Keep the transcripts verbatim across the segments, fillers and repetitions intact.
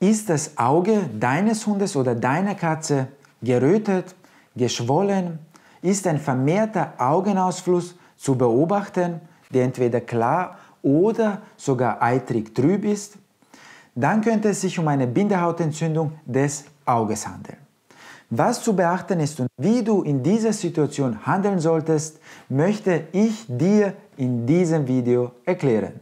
Ist das Auge deines Hundes oder deiner Katze gerötet, geschwollen? Ist ein vermehrter Augenausfluss zu beobachten, der entweder klar oder sogar eitrig trüb ist? Dann könnte es sich um eine Bindehautentzündung des Auges handeln. Was zu beachten ist und wie du in dieser Situation handeln solltest, möchte ich dir in diesem Video erklären.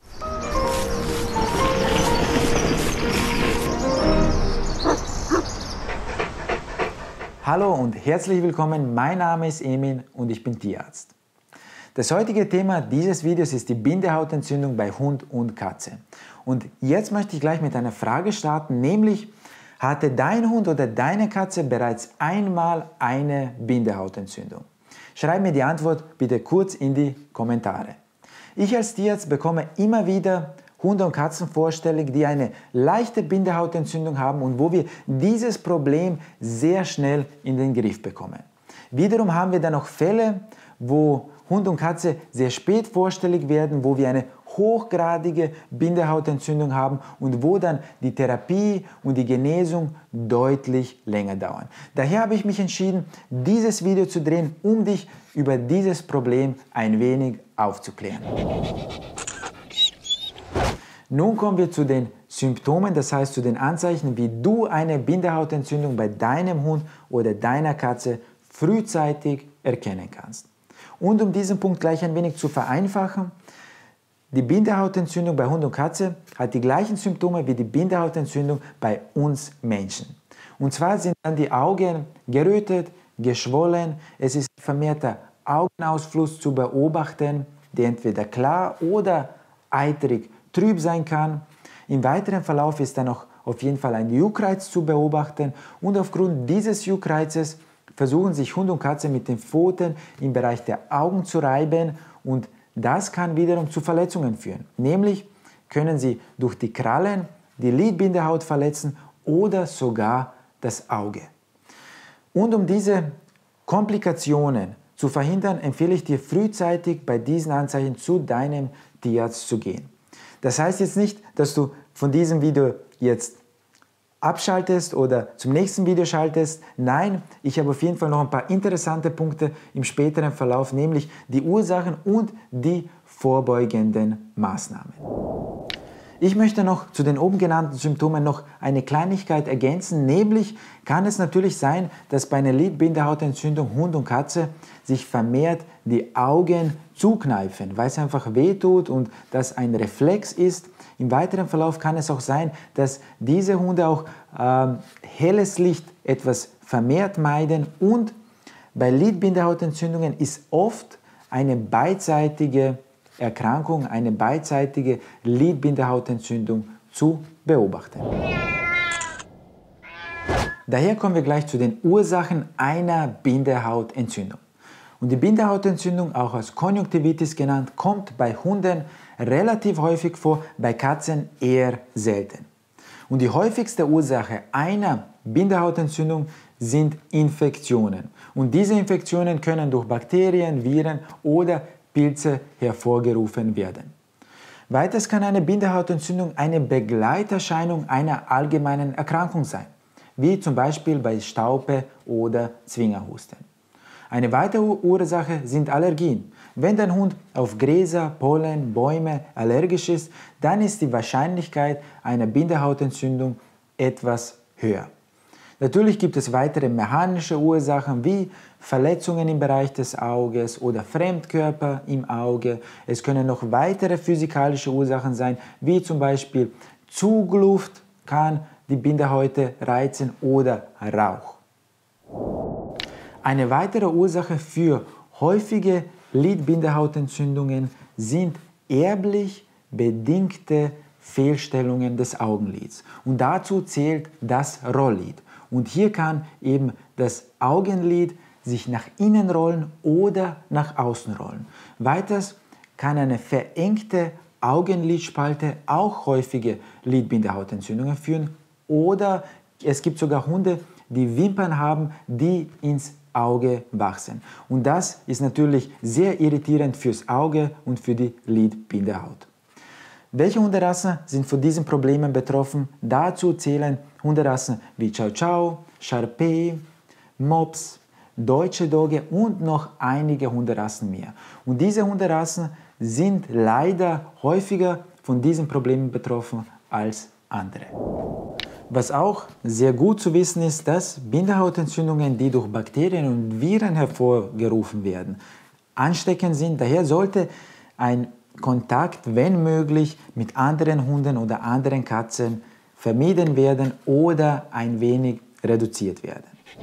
Hallo und herzlich willkommen, mein Name ist Emin und ich bin Tierarzt. Das heutige Thema dieses Videos ist die Bindehautentzündung bei Hund und Katze. Und jetzt möchte ich gleich mit einer Frage starten, nämlich: Hatte dein Hund oder deine Katze bereits einmal eine Bindehautentzündung? Schreib mir die Antwort bitte kurz in die Kommentare. Ich als Tierarzt bekomme immer wieder Hunde und Katzen vorstellig, die eine leichte Bindehautentzündung haben und wo wir dieses Problem sehr schnell in den Griff bekommen. Wiederum haben wir dann noch Fälle, wo Hund und Katze sehr spät vorstellig werden, wo wir eine hochgradige Bindehautentzündung haben und wo dann die Therapie und die Genesung deutlich länger dauern. Daher habe ich mich entschieden, dieses Video zu drehen, um dich über dieses Problem ein wenig aufzuklären. Nun kommen wir zu den Symptomen, das heißt zu den Anzeichen, wie du eine Bindehautentzündung bei deinem Hund oder deiner Katze frühzeitig erkennen kannst. Und um diesen Punkt gleich ein wenig zu vereinfachen: Die Bindehautentzündung bei Hund und Katze hat die gleichen Symptome wie die Bindehautentzündung bei uns Menschen. Und zwar sind dann die Augen gerötet, geschwollen, es ist vermehrter Augenausfluss zu beobachten, der entweder klar oder eitrig trüb sein kann. Im weiteren Verlauf ist dann noch auf jeden Fall ein Juckreiz zu beobachten und aufgrund dieses Juckreizes versuchen sich Hund und Katze mit den Pfoten im Bereich der Augen zu reiben und das kann wiederum zu Verletzungen führen. Nämlich können sie durch die Krallen die Lidbindehaut verletzen oder sogar das Auge. Und um diese Komplikationen zu verhindern, empfehle ich dir frühzeitig bei diesen Anzeichen zu deinem Tierarzt zu gehen. Das heißt jetzt nicht, dass du von diesem Video jetzt abschaltest oder zum nächsten Video schaltest. Nein, ich habe auf jeden Fall noch ein paar interessante Punkte im späteren Verlauf, nämlich die Ursachen und die vorbeugenden Maßnahmen. Ich möchte noch zu den oben genannten Symptomen noch eine Kleinigkeit ergänzen, nämlich kann es natürlich sein, dass bei einer Lidbindehautentzündung Hund und Katze sich vermehrt die Augen zukneifen, weil es einfach wehtut und das ein Reflex ist. Im weiteren Verlauf kann es auch sein, dass diese Hunde auch äh, helles Licht etwas vermehrt meiden und bei Lidbindehautentzündungen ist oft eine beidseitige Erkrankung, eine beidseitige Lidbindehautentzündung zu beobachten. Daher kommen wir gleich zu den Ursachen einer Bindehautentzündung. Und die Bindehautentzündung, auch als Konjunktivitis genannt, kommt bei Hunden relativ häufig vor, bei Katzen eher selten. Und die häufigste Ursache einer Bindehautentzündung sind Infektionen. Und diese Infektionen können durch Bakterien, Viren oder Pilze hervorgerufen werden. Weiters kann eine Bindehautentzündung eine Begleiterscheinung einer allgemeinen Erkrankung sein, wie zum Beispiel bei Staupe oder Zwingerhusten. Eine weitere Ursache sind Allergien. Wenn dein Hund auf Gräser, Pollen, Bäume allergisch ist, dann ist die Wahrscheinlichkeit einer Bindehautentzündung etwas höher. Natürlich gibt es weitere mechanische Ursachen wie Verletzungen im Bereich des Auges oder Fremdkörper im Auge. Es können noch weitere physikalische Ursachen sein, wie zum Beispiel Zugluft kann die Bindehäute reizen oder Rauch. Eine weitere Ursache für häufige Lidbindehautentzündungen sind erblich bedingte Fehlstellungen des Augenlids. Und dazu zählt das Rolllid. Und hier kann eben das Augenlid sich nach innen rollen oder nach außen rollen. Weiters kann eine verengte Augenlidspalte auch häufige Lidbindehautentzündungen führen oder es gibt sogar Hunde, die Wimpern haben, die ins Auge wachsen. Und das ist natürlich sehr irritierend fürs Auge und für die Lidbindehaut. Welche Hunderassen sind von diesen Problemen betroffen? Dazu zählen Hunderassen wie Chow Chow, Shar-Pei, Mops, Deutsche Dogge und noch einige Hunderassen mehr. Und diese Hunderassen sind leider häufiger von diesen Problemen betroffen als andere. Was auch sehr gut zu wissen ist, dass Bindehautentzündungen, die durch Bakterien und Viren hervorgerufen werden, ansteckend sind. Daher sollte ein Kontakt, wenn möglich, mit anderen Hunden oder anderen Katzen vermieden werden oder ein wenig reduziert werden.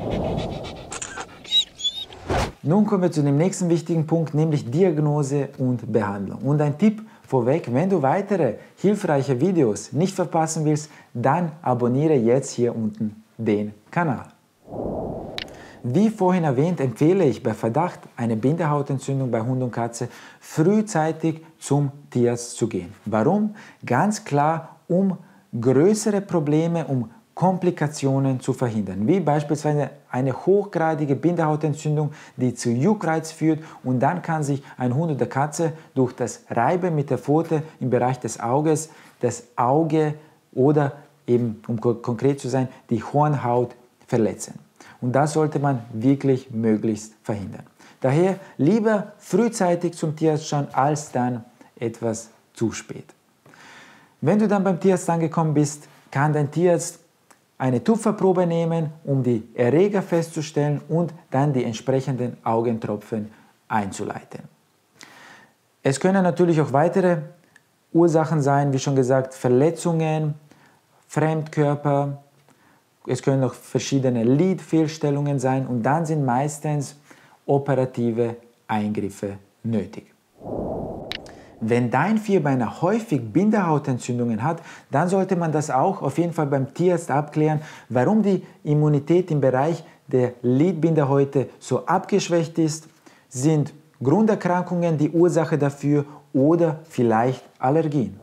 Nun kommen wir zu dem nächsten wichtigen Punkt, nämlich Diagnose und Behandlung. Und ein Tipp vorweg, wenn du weitere hilfreiche Videos nicht verpassen willst, dann abonniere jetzt hier unten den Kanal. Wie vorhin erwähnt, empfehle ich bei Verdacht einer Bindehautentzündung bei Hund und Katze frühzeitig zum Tierarzt zu gehen. Warum? Ganz klar, um größere Probleme, um Komplikationen zu verhindern, wie beispielsweise eine hochgradige Bindehautentzündung, die zu Juckreiz führt, und dann kann sich ein Hund oder Katze durch das Reiben mit der Pfote im Bereich des Auges das Auge oder eben, um konkret zu sein, die Hornhaut verletzen. Und das sollte man wirklich möglichst verhindern. Daher lieber frühzeitig zum Tierarzt schauen, als dann etwas zu spät. Wenn du dann beim Tierarzt angekommen bist, kann dein Tierarzt eine Tupferprobe nehmen, um die Erreger festzustellen und dann die entsprechenden Augentropfen einzuleiten. Es können natürlich auch weitere Ursachen sein, wie schon gesagt, Verletzungen, Fremdkörper, es können auch verschiedene Lidfehlstellungen sein und dann sind meistens operative Eingriffe nötig. Wenn dein Vierbeiner häufig Bindehautentzündungen hat, dann sollte man das auch auf jeden Fall beim Tierarzt abklären, warum die Immunität im Bereich der Lidbindehäute so abgeschwächt ist. Sind Grunderkrankungen die Ursache dafür oder vielleicht Allergien?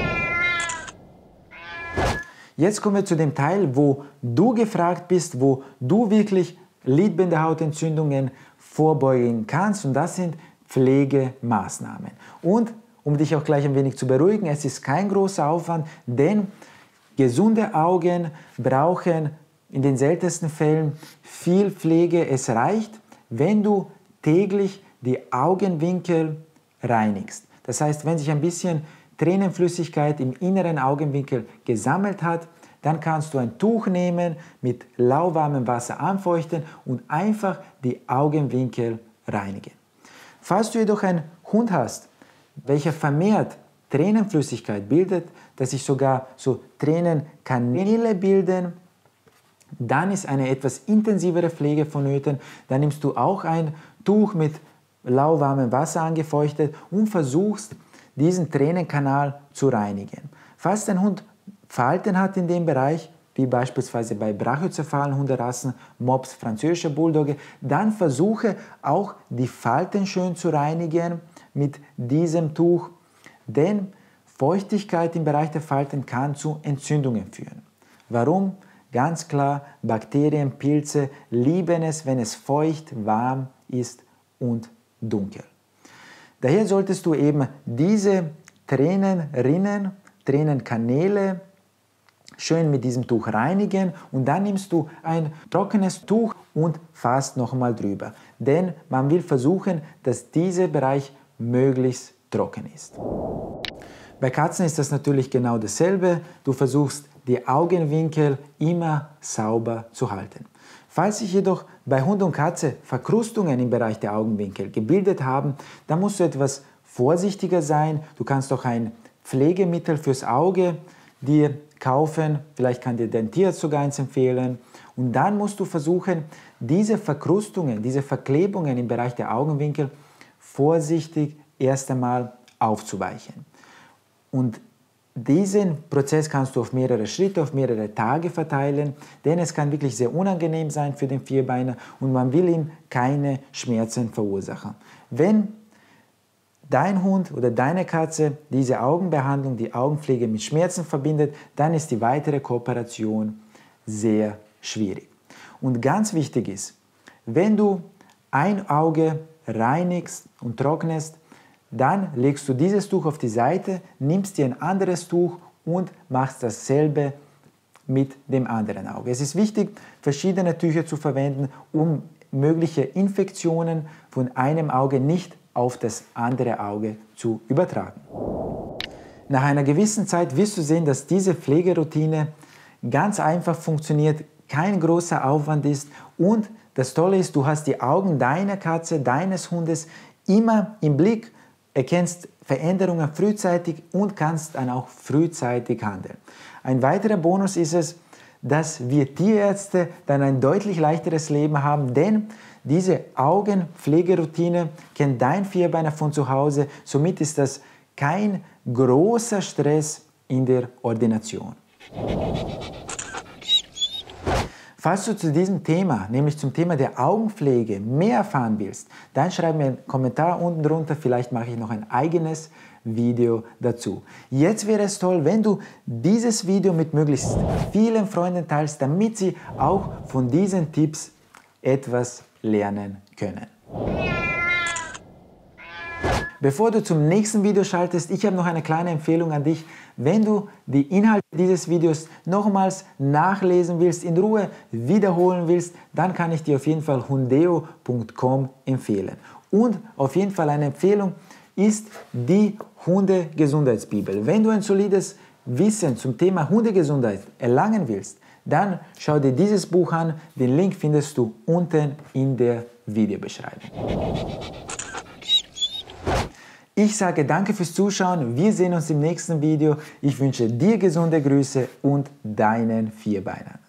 Jetzt kommen wir zu dem Teil, wo du gefragt bist, wo du wirklich Lidbindehautentzündungen vorbeugen kannst, und das sind Pflegemaßnahmen. Und um dich auch gleich ein wenig zu beruhigen, es ist kein großer Aufwand, denn gesunde Augen brauchen in den seltensten Fällen viel Pflege. Es reicht, wenn du täglich die Augenwinkel reinigst. Das heißt, wenn sich ein bisschen Tränenflüssigkeit im inneren Augenwinkel gesammelt hat, dann kannst du ein Tuch nehmen, mit lauwarmem Wasser anfeuchten und einfach die Augenwinkel reinigen. Falls du jedoch einen Hund hast, welcher vermehrt Tränenflüssigkeit bildet, dass sich sogar so Tränenkanäle bilden, dann ist eine etwas intensivere Pflege vonnöten. Dann nimmst du auch ein Tuch mit lauwarmem Wasser angefeuchtet und versuchst, diesen Tränenkanal zu reinigen. Falls dein Hund Falten hat in dem Bereich, wie beispielsweise bei brachiozephalen Hunderassen, Mops, französische Bulldogge, dann versuche auch die Falten schön zu reinigen mit diesem Tuch, denn Feuchtigkeit im Bereich der Falten kann zu Entzündungen führen. Warum? Ganz klar, Bakterien, Pilze lieben es, wenn es feucht, warm ist und dunkel. Daher solltest du eben diese Tränenrinnen, Tränenkanäle schön mit diesem Tuch reinigen und dann nimmst du ein trockenes Tuch und fasst nochmal drüber. Denn man will versuchen, dass dieser Bereich möglichst trocken ist. Bei Katzen ist das natürlich genau dasselbe. Du versuchst, die Augenwinkel immer sauber zu halten. Falls sich jedoch bei Hund und Katze Verkrustungen im Bereich der Augenwinkel gebildet haben, dann musst du etwas vorsichtiger sein. Du kannst auch ein Pflegemittel fürs Auge dir kaufen. Vielleicht kann dir dein Tierarzt sogar eins empfehlen. Und dann musst du versuchen, diese Verkrustungen, diese Verklebungen im Bereich der Augenwinkel vorsichtig erst einmal aufzuweichen. Und diesen Prozess kannst du auf mehrere Schritte, auf mehrere Tage verteilen, denn es kann wirklich sehr unangenehm sein für den Vierbeiner und man will ihm keine Schmerzen verursachen. Wenn dein Hund oder deine Katze diese Augenbehandlung, die Augenpflege mit Schmerzen verbindet, dann ist die weitere Kooperation sehr schwierig. Und ganz wichtig ist, wenn du ein Auge reinigst und trocknest, Dann legst du dieses Tuch auf die Seite, nimmst dir ein anderes Tuch und machst dasselbe mit dem anderen Auge. Es ist wichtig, verschiedene Tücher zu verwenden, um mögliche Infektionen von einem Auge nicht auf das andere Auge zu übertragen. Nach einer gewissen Zeit wirst du sehen, dass diese Pflegeroutine ganz einfach funktioniert, kein großer Aufwand ist und das Tolle ist, du hast die Augen deiner Katze, deines Hundes immer im Blick, erkennst Veränderungen frühzeitig und kannst dann auch frühzeitig handeln. Ein weiterer Bonus ist es, dass wir Tierärzte dann ein deutlich leichteres Leben haben, denn diese Augenpflegeroutine kennt dein Vierbeiner von zu Hause, somit ist das kein großer Stress in der Ordination. Falls du zu diesem Thema, nämlich zum Thema der Augenpflege, mehr erfahren willst, dann schreib mir einen Kommentar unten drunter, vielleicht mache ich noch ein eigenes Video dazu. Jetzt wäre es toll, wenn du dieses Video mit möglichst vielen Freunden teilst, damit sie auch von diesen Tipps etwas lernen können. Bevor du zum nächsten Video schaltest, ich habe noch eine kleine Empfehlung an dich. Wenn du die Inhalte dieses Videos nochmals nachlesen willst, in Ruhe wiederholen willst, dann kann ich dir auf jeden Fall hundeo punkt com empfehlen. Und auf jeden Fall eine Empfehlung ist die Hundegesundheitsbibel. Wenn du ein solides Wissen zum Thema Hundegesundheit erlangen willst, dann schau dir dieses Buch an. Den Link findest du unten in der Videobeschreibung. Ich sage danke fürs Zuschauen. Wir sehen uns im nächsten Video. Ich wünsche dir gesunde Grüße und deinen Vierbeinern.